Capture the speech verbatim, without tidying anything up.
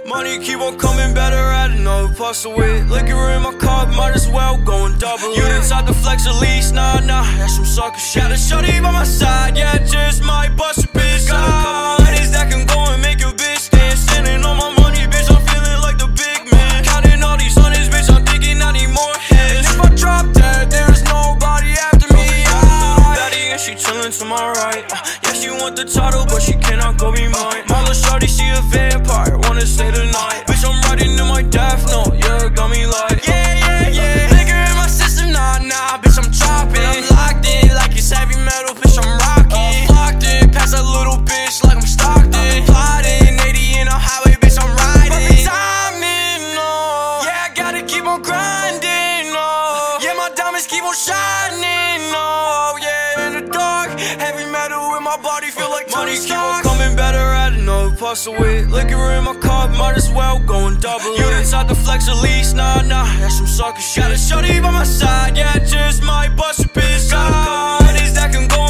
Money keep on coming, better add another puzzle with liquor in my cup, might as well go and double it. You inside the flex at least, nah, nah, that's some sucker shit. Got a shorty by my side, yeah, just might bust a bitch. Got a couple ladies that can go and make a bitch dance. Standing on my money, bitch, I'm feeling like the big man. Counting all these hundreds, bitch, I'm thinking I need more hands. If I drop dead, there's nobody after me. Daddy and she chillin' to my right. uh, Yeah, she want the title, but she cannot go be mine. My little shorty, she a vampire, wanna stay the night. Bitch, I'm writing in my death note, yeah, got me like yeah, yeah, yeah. Liquor in my system, nah, nah, bitch, I'm chopping. I'm locked in like it's heavy metal, bitch, I'm rocking. Locked in, past that little bitch like I'm Stockton. I'm plotting, eighty in a highway, bitch, I'm riding. Perfect timing, no. Yeah, I gotta keep on grinding, no. Yeah, my diamonds keep on shining, no. Yeah, in the dark, heavy metal in my body, feel like money keep on coming, better add another puzzle with liquor in my cup, might as well go and double it. You inside the flex at least, nah, nah, that's some sucker shit. Got a shorty by my side, yeah, just might bust a bitch. Got a couple ladies that can go